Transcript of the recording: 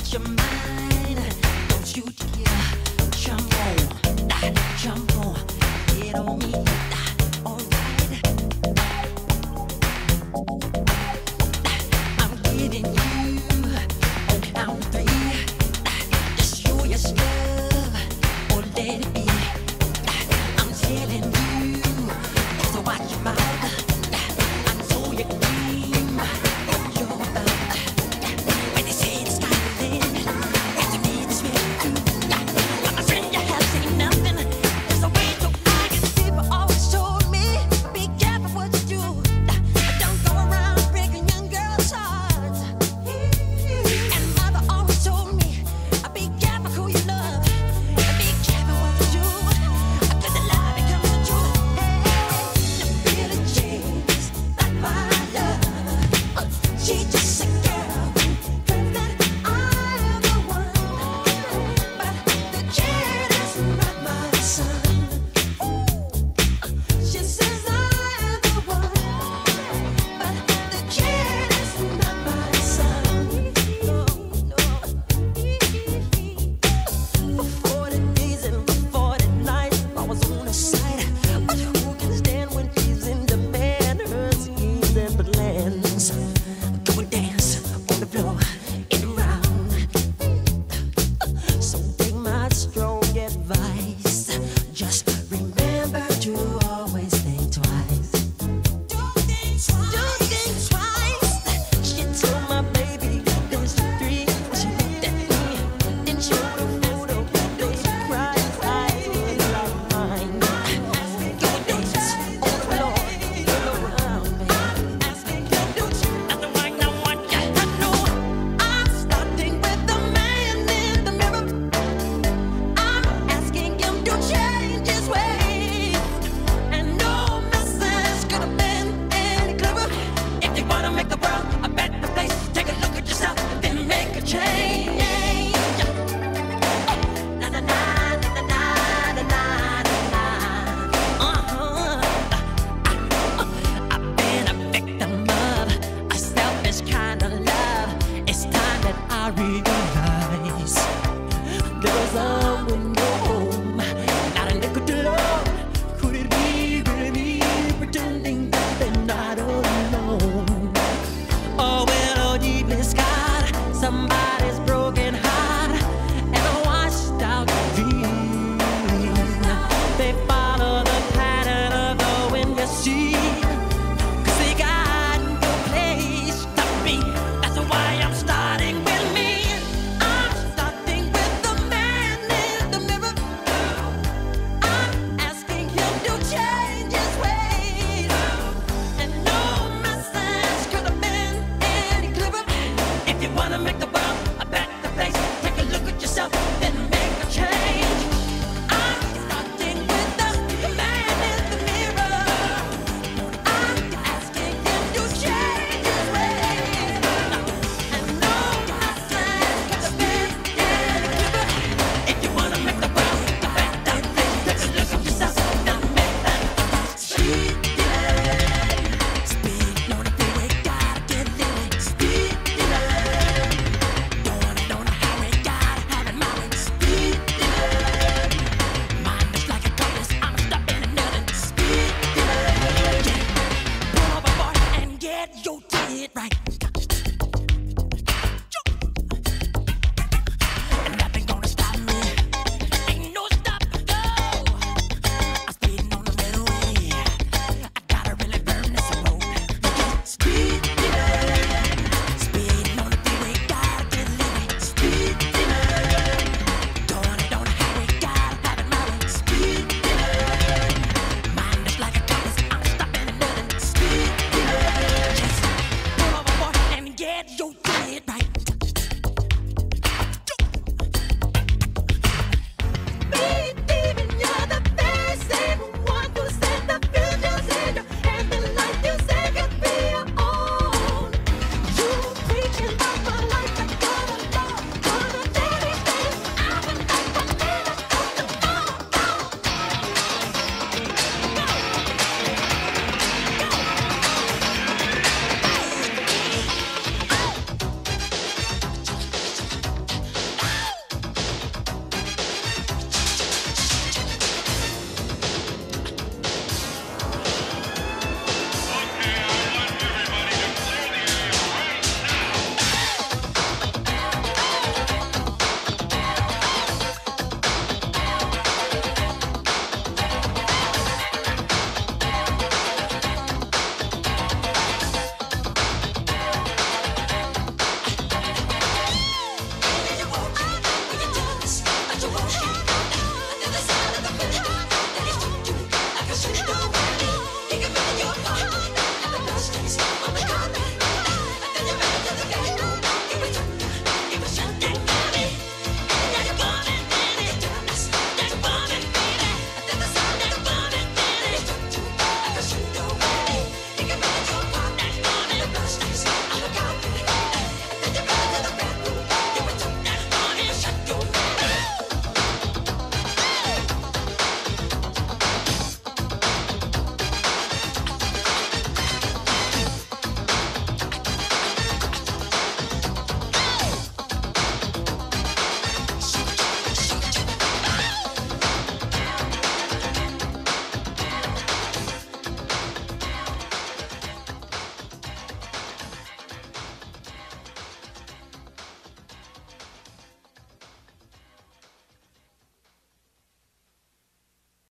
your mind. Don't you dare jump on, get on me, alright. I'm getting you on count three. Just show your stuff or let it be. I'm telling you, so watch your mouth. I know you dream of your love. When they say it's time to live, and you need to sweat too. But my friend, you have seen nothing. There's a way to hide it. People always told me, be careful what you do. Don't go around breaking young girls' hearts. And mother always told me, be careful who you love. Be careful what you do. 'Cause the lie becomes the truth. Hey, really changes like my love. She just a girl who claims that I'm the one, but the kid is not my son. She says I'm the one, but the kid is not my son. For 40 days and 40 nights, I was on her side. But who can stand when she's in demand? Her schemes and plans. Go and dance on the floor in a round. So take my strong advice. Just remember to always think twice. Don't think twice. She told my baby there's three. She looked at me and showed a photo. Those crying eyes were like mine. Go and dance on the floor in a round, baby. That's the one I want you to know. I'm starting with the man in the mirror. I'm asking him to change his ways. And no message could have been any clearer. If you wanna make the world a better place, take a look at yourself, then make a change. Na na na na na na na na. I've been a victim of a selfish kind of love. It's time that I realize there was someone no home, not a nickel to love. Could it be really me pretending that they're not alone? Oh, well, oh, needless God, somebody's broken heart and a washed out dream. They follow the pattern of the wind, you see. 'Cause they got no place to be. That's why I'm starting with me. I'm starting with the man in the mirror. I'm asking him to change his ways. And no message could have been any clearer. If you wanna make the world a better place, take a look at yourself, then make